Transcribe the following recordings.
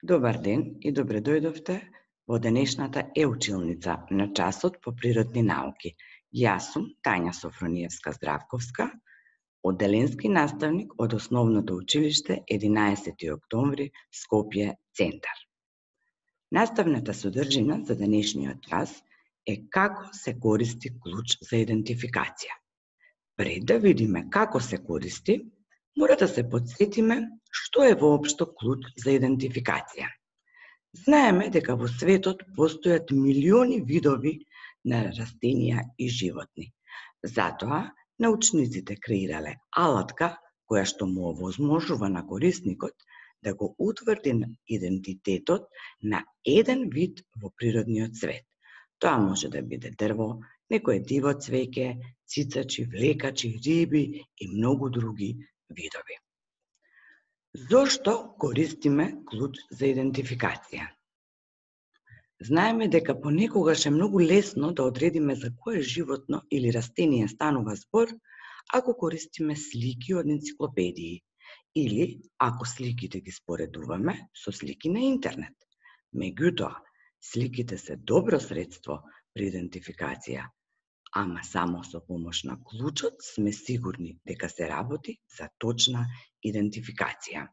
Добар ден и добре дојдовте во денешната училница на часот по природни науки. Јас сум Тања Софрониевска-Здравковска, одделенски наставник од Основното училиште 11. октомври Скопје Центар. Наставната содржина за денешниот час е како се користи клуч за идентификација. Пред да видиме како се користи, мора да се потсетиме што е воопшто клуч за идентификација. Знаеме дека во светот постојат милиони видови на растенија и животни. Затоа, научниците креирале алатка која што му овозможува на корисникот да го утврди идентитетот на еден вид во природниот свет. Тоа може да биде дрво, некое диво цвеќе, цицачи, влекачи, риби и многу други видови. Зошто користиме клуч за идентификација? Знаеме дека понекогаш е многу лесно да одредиме за кое животно или растение станува збор ако користиме слики од енциклопедии или ако сликите ги споредуваме со слики на интернет. Меѓутоа, сликите се добро средство при идентификација, ама само со помош на клучот сме сигурни дека се работи за точна идентификација.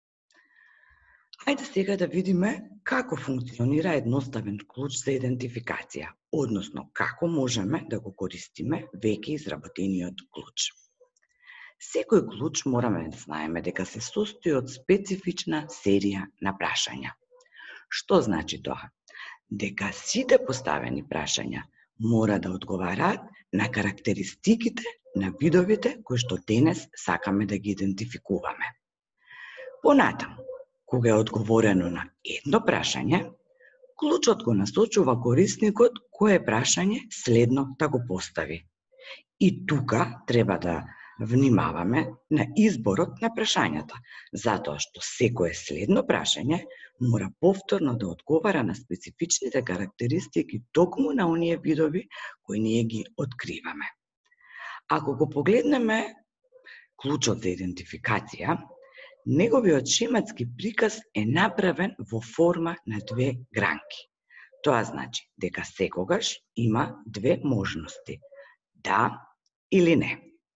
Ајде сега да видиме како функционира едноставен клуч за идентификација, односно како можеме да го користиме веќе изработениот клуч. Секој клуч мораме да знаеме дека се состои од специфична серија на прашања. Што значи тоа? Дека сите поставени прашања мора да одговараат на карактеристиките на видовите кои што денес сакаме да ги идентификуваме. Понатаму, кога е одговорено на едно прашање, клучот го насочува корисникот кое прашање следно да го постави. И тука треба да внимаваме на изборот на прашањата, затоа што секое следно прашање мора повторно да одговара на специфичните карактеристики токму на оние видови кои ние ги откриваме. Ако го погледнеме клучот за идентификација, неговиот шематски приказ е направен во форма на две гранки. Тоа значи дека секогаш има две можности: да или не.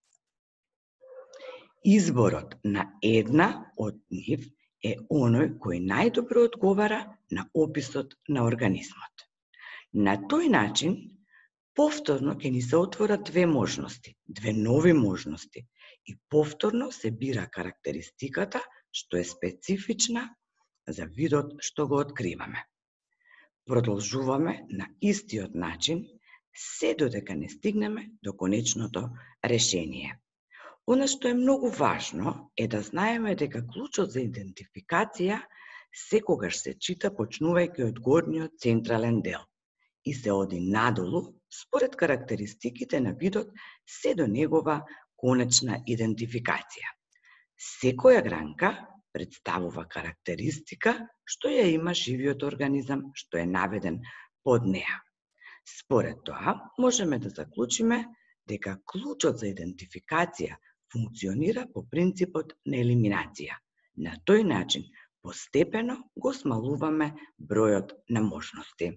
Изборот на една од нив е оној кој најдобро одговара на описот на организмот. На тој начин, повторно ќе ни се отворат две можности, две нови можности, и повторно се бира карактеристиката што е специфична за видот што го откриваме. Продолжуваме на истиот начин, се додека не стигнеме до конечното решение. Она што е многу важно е да знаеме дека клучот за идентификација секогаш се чита почнувајќи од горниот централен дел и се оди надолу според карактеристиките на видот се до негова конечна идентификација. Секоја гранка представува карактеристика што ја има живиот организам што е наведен под неа. Според тоа, можеме да заклучиме дека клучот за идентификација функционира по принципот на елиминација. На тој начин, постепено го смалуваме бројот на можности.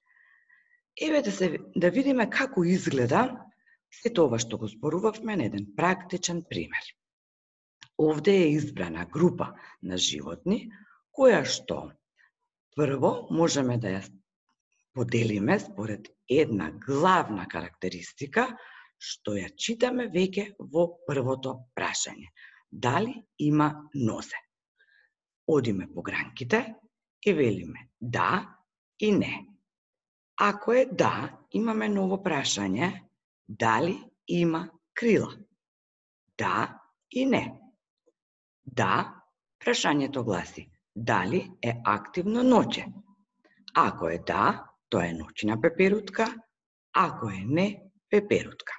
Еве да видиме како изгледа сето ова што го зборувавме на еден практичен пример. Овде е избрана група на животни, која што прво можеме да ја поделиме според една главна карактеристика што ја читаме веќе во првото прашање. Дали има нозе? Одиме по гранките и велиме да и не. Ако е да, имаме ново прашање, дали има крила? Да и не. Да, прашањето гласи, дали е активно ноќе? Ако е да, тоа е ноќна пеперутка, ако е не, пеперутка.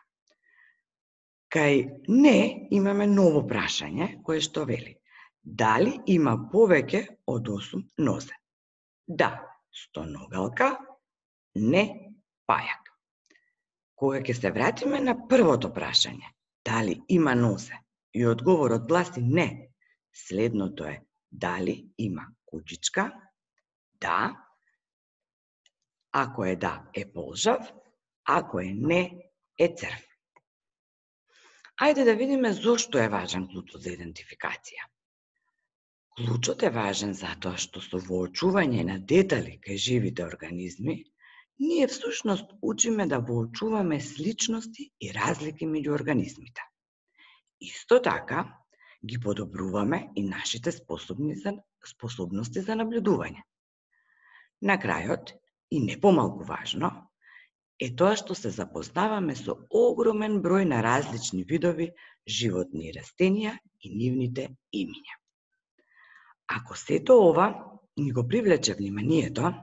Кај не имаме ново прашање кое што вели, дали има повеќе од 8 нозе? Да, стоногалка, не, пајак. Кога ќе се вратиме на првото прашање, дали има нозе, и одговорот гласи не, следното е дали има кучичка, да, ако е да, е полжав, ако е не, е црв. Ајде да видиме зошто е важен клучот за идентификација. Клучот е важен затоа што со воочување на детали кај живите организми, ние всушност учиме да воочуваме сличности и разлики меѓу организмите. Исто така, ги подобруваме и нашите способности за наблюдување. На крајот, и не помалку важно, е тоа што се запознаваме со огромен број на различни видови животни и растенија и нивните имиња. Ако сето ова ни го привлече вниманието,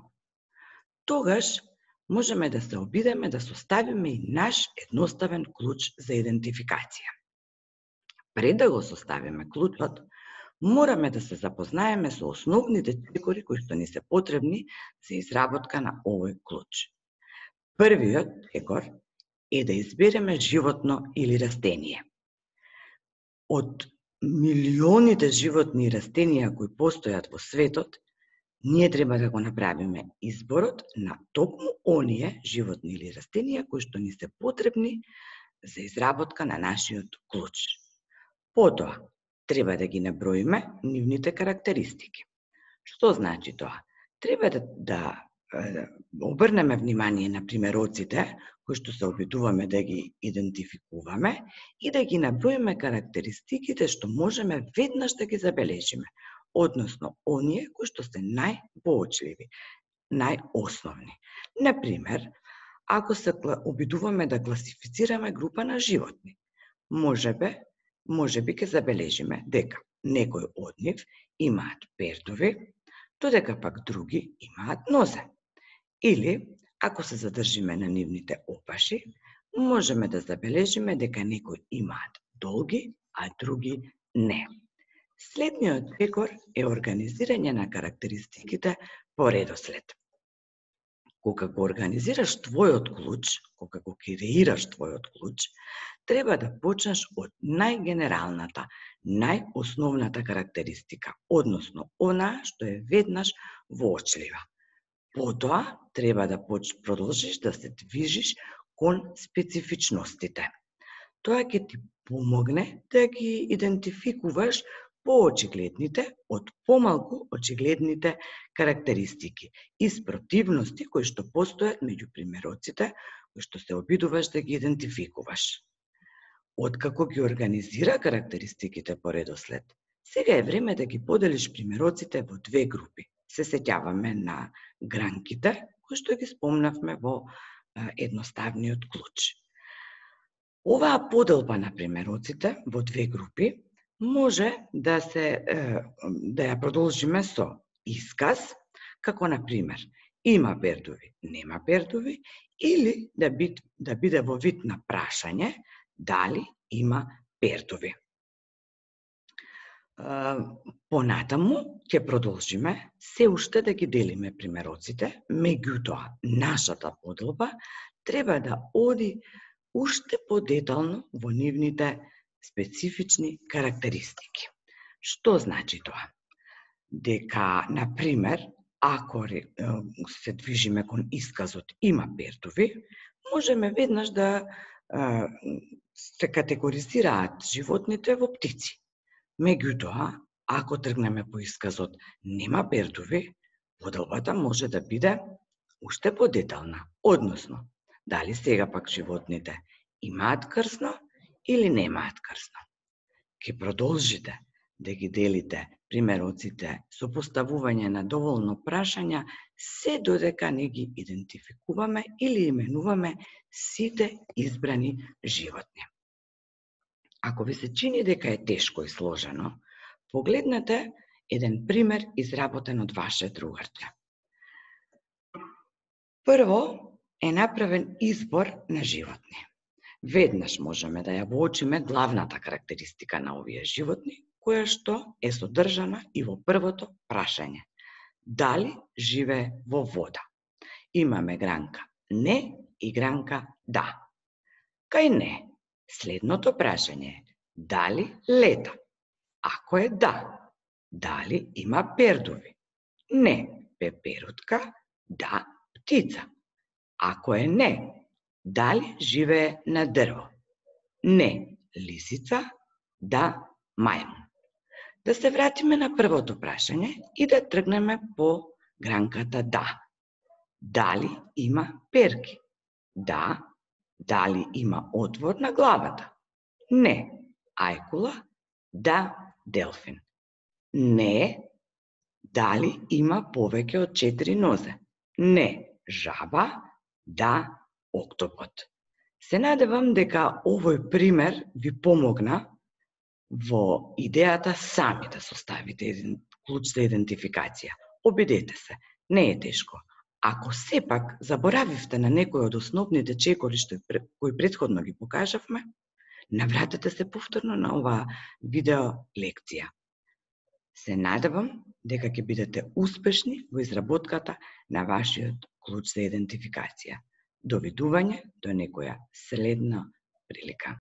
тогаш можеме да се обидеме да составиме и наш едноставен клуч за идентификација. Пред да го составиме клучот, мораме да се запознаеме со основните чекори кои што ни се потребни за изработка на овој клуч. Првиот чекор е да избереме животно или растение. Од милионите животни и растенија кои постојат во светот, ние треба да го направиме изборот на токму оние животни или растенија кои што ни се потребни за изработка на нашиот клуч. Потоа, треба да ги наброиме нивните карактеристики. Што значи тоа? Треба да обрнеме внимание на примероците кои што се обидуваме да ги идентификуваме и да ги наброиме карактеристиките што можеме веднаш да ги забележиме, односно оние кои што се највоочливи, најосновни. Например, ако се обидуваме да класифицираме група на животни, можеби ќе забележиме дека некои од нив имаат пердуви, додека пак други имаат нозе. Или, ако се задржиме на нивните опаши, можеме да забележиме дека некои имаат долги, а други не. Следниот чекор е организирање на карактеристиките по редослед. Кога го организираш твојот клуч, кога го креираш твојот клуч, треба да почнеш од најгенералната, најосновната карактеристика, односно она што е веднаш воочлива. Потоа треба да продолжиш да се движиш кон специфичностите. Тоа ќе ти помогне да ги идентификуваш поочигледните од помалку очигледните карактеристики и спротивности кои што постојат меѓу примероците кои што се обидуваш да ги идентификуваш. Откако ги организира карактеристиките по редослед, сега е време да ги поделиш примероците во две групи. Се сеќаваме на гранките, кои што ги спомнавме во едноставниот клуч. Оваа поделба на примероците во две групи може да ја продолжиме со исказ, како на пример има пердуви, нема пердуви, или да биде во вид на прашање дали има пердуви. Понатаму ќе продолжиме се уште да ги делиме примероците, меѓутоа нашата поделба треба да оди уште подетално во нивните специфични карактеристики. Што значи тоа? Дека, на пример, ако се движиме кон исказот има пердуви, можеме веднаш да се категоризираат животните во птици. Меѓутоа, ако тргнеме по исказот нема пердуви, поделбата може да биде уште подетална, односно, дали сега пак животните имаат крсно или немаат крсно. Ке продолжите да ги делите примероците со поставување на доволно прашања се додека не ги идентификуваме или именуваме сите избрани животни. Ако ви се чини дека е тешко и сложено, погледнете еден пример изработен од ваше другарче. Прво е направен избор на животни. Веднаш можеме да ја воочиме главната карактеристика на овие животни, која што е содржана и во првото прашање. Дали живее во вода? Имаме гранка не и гранка да. Кај не, следното прашање е дали лета? Ако е да, дали има пердуви? Не, пеперутка? Да, птица. Ако е не, дали живее на дрво? Не, лисица? Да, мајмун. Да се вратиме на првото прашање и да тргнеме по гранката да. Дали има перки? Да. Дали има отвор на главата? Не. Ајкула? Да, делфин. Не. Дали има повеќе од 4 нозе? Не. Жаба? Да, октопод. Се надевам дека овој пример ви помогна во идејата сами да составите еден клуч за идентификација. Обидете се, не е тешко. Ако сепак заборавивте на некој од основните чекори кои претходно ги покажавме, навратете се повторно на оваа видео лекција. Се надевам дека ќе бидете успешни во изработката на вашиот клуч за идентификација. Довидување до некоја следна прилика.